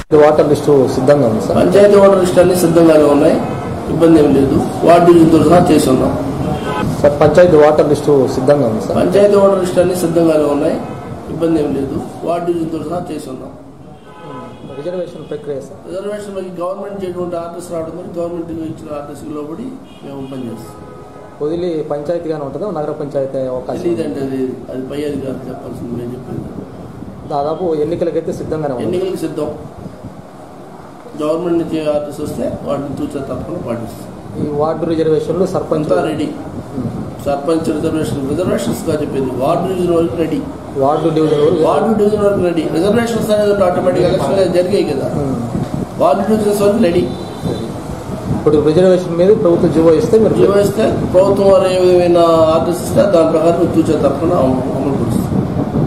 Water list సిద్ధంగా ఉంది sir. Panchayat water list అన్ని సిద్ధంగానే ఉన్నాయి, ఇబ్బంది ఏం లేదు. వార్డు డివిజన్తో సహా చేసి ఉన్నాం సార్. పంచాయతీ వాటర్ లిస్టు సిద్ధంగా ఉంది సార్. పంచాయతీ వాటర్ లిస్ట్ అన్ని సిద్ధంగానే ఉన్నాయి, ఇబ్బంది ఏం లేదు. వార్డు డివిజన్తో సహా చేసి ఉన్నాం. రిజర్వేషన్ ప్రక్రియ సార్. రిజర్వేషన్ గవర్నమెంట్ చేటువంటి ఆర్డర్స్ రావడం వల్ల గవర్నమెంట్ ఇచ్చిన ఆర్డర్స్ లోబడి మేము పనిచేస్తాం. వదిలి పంచాయతీగానే ఉంటుందా, నగర పంచాయతీ అవకాశం? లేదంటే అది పై అధికారులు చెప్పాల్సింది, నేను చెప్పేది. దాదాపు ఎన్నికలకైతే సిద్ధంగానే ఉంది. ఎన్నికలకు సిద్ధం. గవర్నమెంట్ నుంచి ఆర్డర్స్ వస్తే వాటిని తూచా తప్పకుండా పాటిస్తాం. ఈ వార్డు రిజర్వేషన్లు సర్పంచ్ రెడీ. సర్పంచ్ రిజర్వేషన్స్ గా చెప్పింది. వార్డు డివిజన్ వరకు రెడీ. వార్డు డివిజన్ వరకు రెడీ. రిజర్వేషన్స్ అనేది ఆటోమేటిక్ ఎలక్షన్ జరిగాయి కదా, వార్డు డివిజన్స్ వరకు రెడీ. ఇప్పుడు రిజర్వేషన్ మీద ప్రభుత్వం జీవో ఇస్తే ప్రభుత్వం వారు ఏ విధమైన ఆర్డర్స్ ఇస్తే దాని ప్రకారం తూచా తప్పకుండా అమలు పరుస్తుంది.